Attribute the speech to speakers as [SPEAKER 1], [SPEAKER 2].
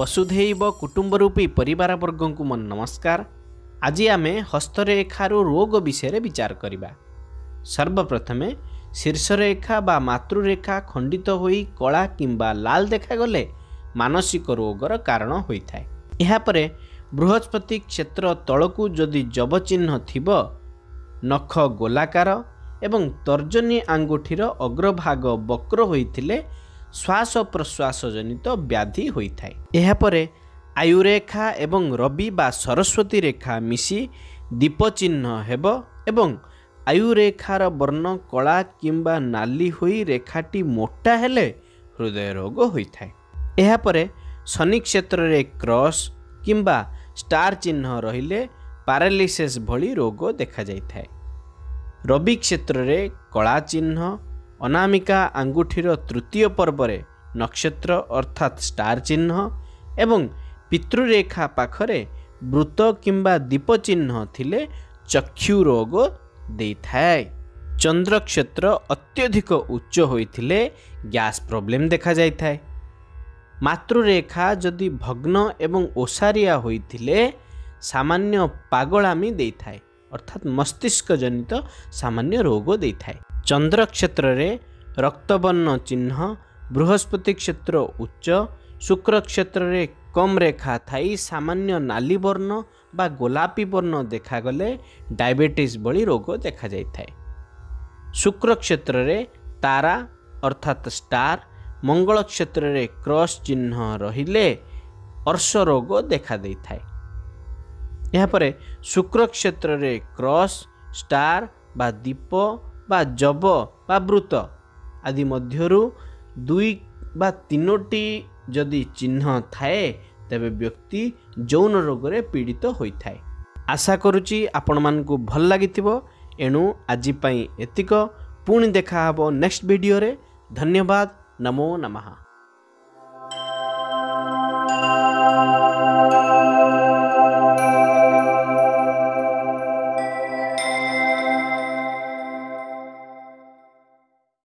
[SPEAKER 1] वसुधैव कुटुंबरूपी परिवार वर्ग को मन नमस्कार। आज आम हस्तरेखार रोग विषय विचार करवा। सर्वप्रथमे शीर्षरेखा बा मातृरेखा खंडित होई कला किंबा लाल देखागले मानसिक रोगर कारण होता है। यापर बृहस्पति क्षेत्र तलकू जदि जब चिन्ह थिब, नख गोलाकार एवं तर्जनी आंगुठीर अग्रभाग वक्र होइथिले श्वास प्रश्वास जनित व्याधि होता है। यापर आयुरेखा एवं रवि बा सरस्वती रेखा मिसी दीप चिन्ह हेब एवं आयुरेखार वर्ण कला किंबा नाली होई रेखाटी मोटा हेले हृदय रोग होता है। यापर शनि क्षेत्र रे क्रॉस किंबा स्टार चिन्ह रहिले पैरालिसिस भली रोग देखा जाइथाय। रवि क्षेत्र रे कला चिन्ह, अनामिका आंगुठीर तृतीय पर्वरे नक्षत्र अर्थात स्टार चिन्ह एवं पितृरेखा पाखरे वृत्त किंबा दीप चिन्ह थिले चक्षु रोग देइथाय। चंद्र क्षेत्र अत्यधिक उच्च होइथिले गैस प्रॉब्लम देखा जाइथाय। मातृरेखा जदि भग्न एवं ओसारिया होइथिले सामान्य पागलामी देइथाय अर्थात मस्तिष्क जनित सामान्य रोग देइथाय। चंद्र क्षेत्र रे रक्तवर्ण चिन्ह, बृहस्पति क्षेत्र उच्च, शुक्र क्षेत्र रे कम रेखा थाई सामान्य नाली वर्ण बा गोलापी वर्ण देखागले डायबिटीज भली रोग देखा जाइथाय। शुक्र क्षेत्र रे तारा अर्थात स्टार, मंगल क्षेत्र रे क्रॉस चिन्ह रहिले अर्श रोग देखा देइथाय। यापर शुक्र क्षेत्र रे क्रॉस, स्टार बा दीप बा जब बा वृत्त आदि मध्यरु 2 बा 3टी जदि चिन्ह थाए तेबे व्यक्ति यौन रोग रे पीड़ित होइथाय। आशा करुची आपण मानकु भल लागिथिबो। एणु आजि पई एतिक, पुणी देखा हबो नेक्स्ट वीडियो रे। धन्यवाद। नमो नमः।